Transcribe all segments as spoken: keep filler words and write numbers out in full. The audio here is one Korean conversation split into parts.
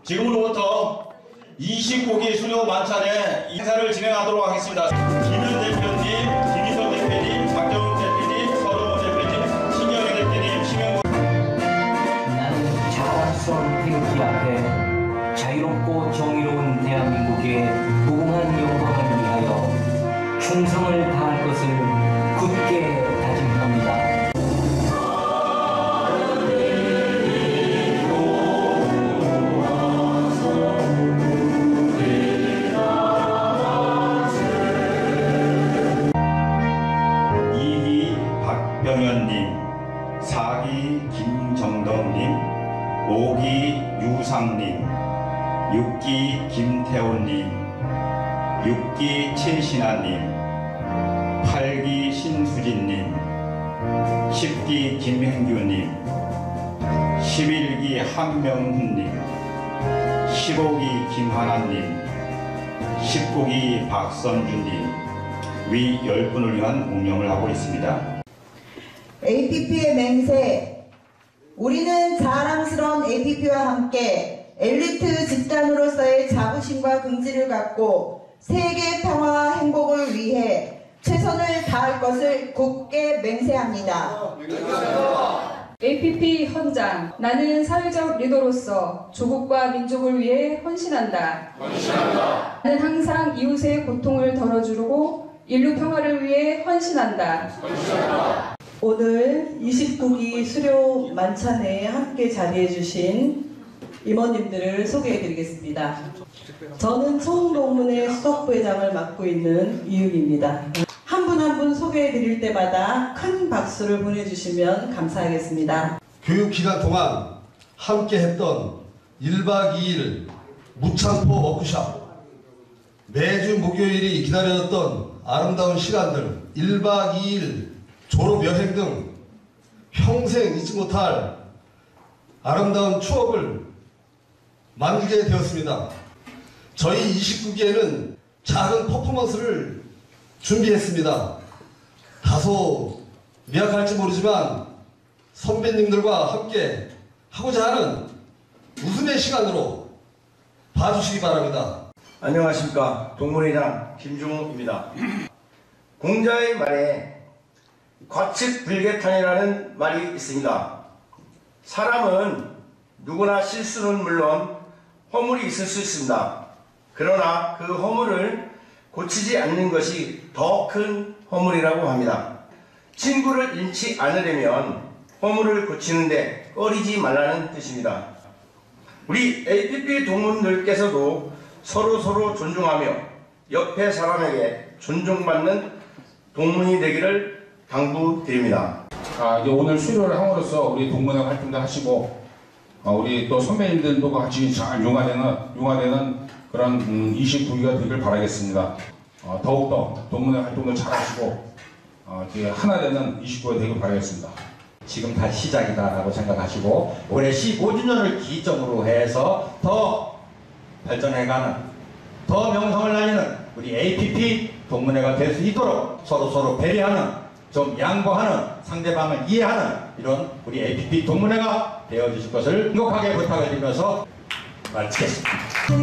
지금으로부터 이십구 기 수료 만찬에 인사를 진행하도록 하겠습니다. 김윤 대표님, 김희석 대표님, 박정훈 대표님, 서동호 대표님, 신경희 대표님, 심영구. 나는 자랑스러운 태극기 앞에 자유롭고 정의로운 대한민국의 무궁한 영광을 위하여 충성을 다할 것을 굳게 다짐합니다. 박병현님, 사 기 김정덕님, 오 기 유상님, 육 기 김태훈님, 육 기 최신아님, 팔 기 신수진님, 십 기 김행규님, 십일 기 한명훈님, 십오 기 김하나님, 십구 기 박선주님, 위 열 분을 위한 운영을 하고 있습니다. 에이피피의 맹세, 우리는 자랑스러운 에이피피와 함께 엘리트 집단으로서의 자부심과 긍지를 갖고 세계 평화와 행복을 위해 최선을 다할 것을 굳게 맹세합니다. 에이피피 헌장, 나는 사회적 리더로서 조국과 민족을 위해 헌신한다. 헌신한다. 나는 항상 이웃의 고통을 덜어주고 인류 평화를 위해 헌신한다. 헌신한다. 오늘 이십구 기 수료 만찬에 함께 자리해 주신 임원님들을 소개해 드리겠습니다. 저는 총동문회 수석부회장을 맡고 있는 이윤입니다. 한 분 한 분 소개해 드릴 때마다 큰 박수를 보내주시면 감사하겠습니다. 교육기간 동안 함께 했던 일 박 이 일 무창포 워크숍, 매주 목요일이 기다려졌던 아름다운 시간들, 일 박 이 일 졸업여행 등 평생 잊지 못할 아름다운 추억을 만들게 되었습니다. 저희 이십구 기에는 작은 퍼포먼스를 준비했습니다. 다소 미약할지 모르지만 선배님들과 함께 하고자 하는 웃음의 시간으로 봐주시기 바랍니다. 안녕하십니까. 동문회장 김중욱입니다. 공자의 말에 과측불개탄이라는 말이 있습니다. 사람은 누구나 실수는 물론 허물이 있을 수 있습니다. 그러나 그 허물을 고치지 않는 것이 더 큰 허물이라고 합니다. 친구를 잃지 않으려면 허물을 고치는데 꺼리지 말라는 뜻입니다. 우리 에이피피 동문들께서도 서로 서로 존중하며 옆에 사람에게 존중받는 동문이 되기를 당부드립니다. 아, 이제 오늘 수료를 함으로써 우리 동문회 활동도 하시고, 어, 우리 또 선배님들도 같이 잘 융화되는, 융화되는 그런 음, 이십구 기가 되길 바라겠습니다. 어, 더욱더 동문회 활동도 잘 하시고, 어, 이제 하나 되는 이십구 기가 되길 바라겠습니다. 지금 다 시작이다라고 생각하시고, 올해 십오 주년을 기점으로 해서 더 발전해가는, 더 명성을 날리는 우리 에이피피 동문회가 될 수 있도록 서로 서로 배려하는, 좀 양보하는, 상대방을 이해하는 이런 우리 에이피피 동문회가 되어주실 것을 행복하게 부탁을 드리면서 마치겠습니다.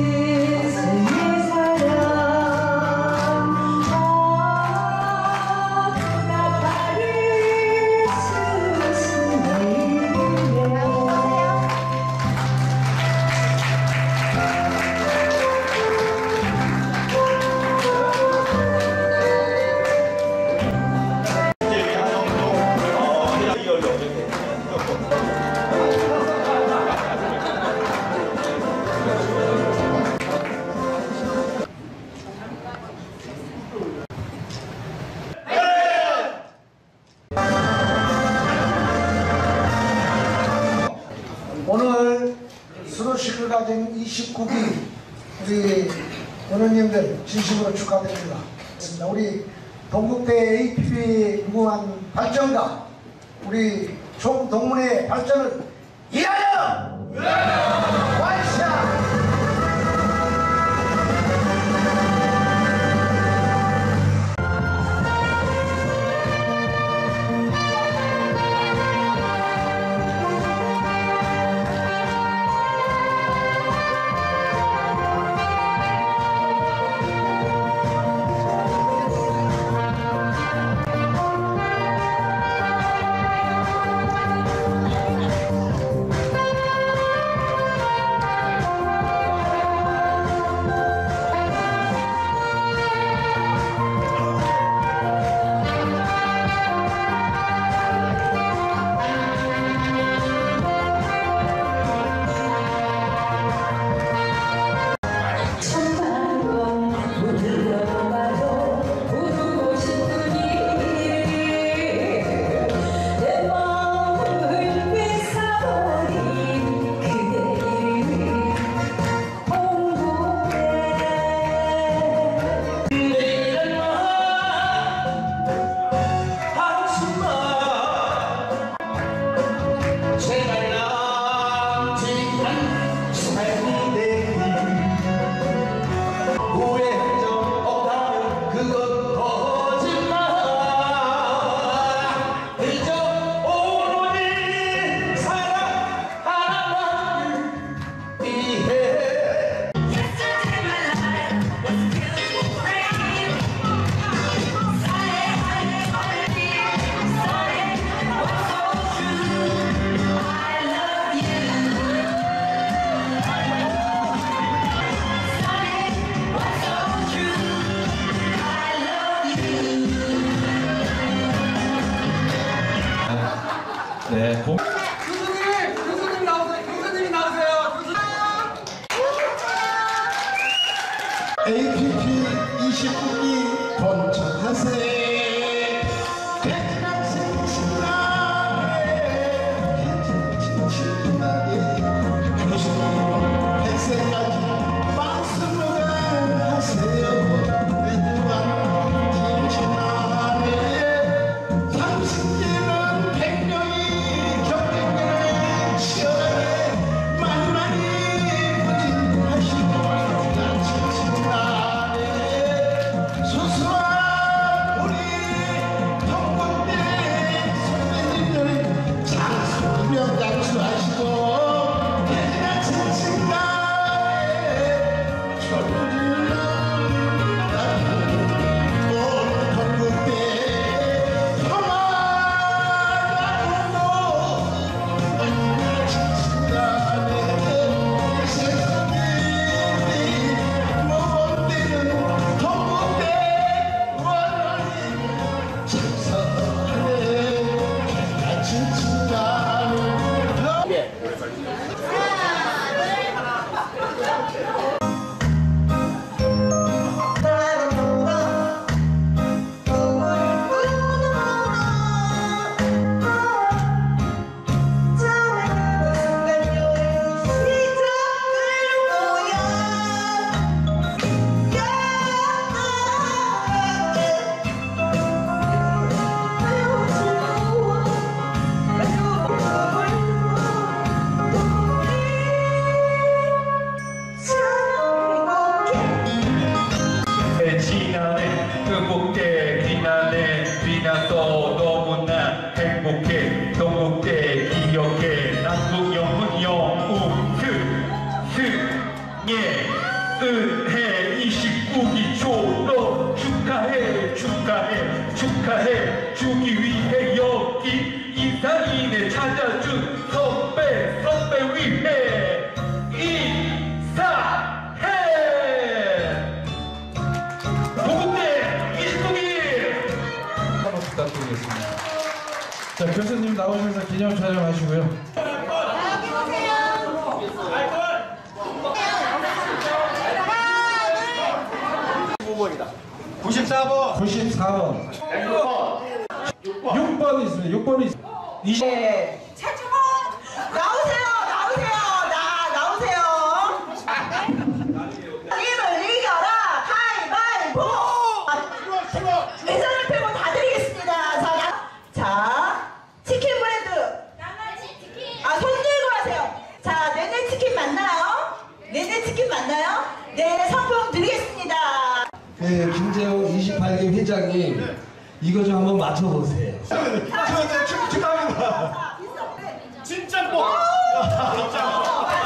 오늘 수료식을 가진 이십구 기 우리 연원님들 진심으로 축하드립니다. 우리 동국대 에이피피 무궁한 발전과 우리 총동문회의 발전을 위하여! 완샷! 무병 장수하시고 대지나 칭칭가에 철부지는 동국대 평화나무도 대지나 칭칭가에 세상이 못되는 동국대 원하니 찬성하네 지나네 동국대 지나네 지나서 너무나 행복해 동국대 기억해 남북 영훈 영웅 스승예 은혜 이십구 기 졸업 축하해 축하해 축하해 주기 위해 여기 이사인에 찾아준 선배 선배 위해 인사해 동국대 이십구 기 한번 부탁드리겠습니다. 자, 교수님 나오셔서 기념 촬영하시고요. 구십사 번. 구십사 번. 육 번이 있습니다. 육 번이 있습니다. 이십 번. 네. 차주모 나오세요, 나오세요, 나 나오세요. 힘을 이겨라, 가위바위보. 의전을 펴고 다 드리겠습니다. 자, 나, 자, 치킨 브랜드. 아, 손 들고 하세요. 자, 네네 치킨 맞나요? 네네 치킨 맞나요? 네, 상품 드리겠습니다. 네, 김재호 이십팔 기 회장님, 이거 좀 한번 맞춰보세요. 축하합니다. 진짜 뭐? 진짜.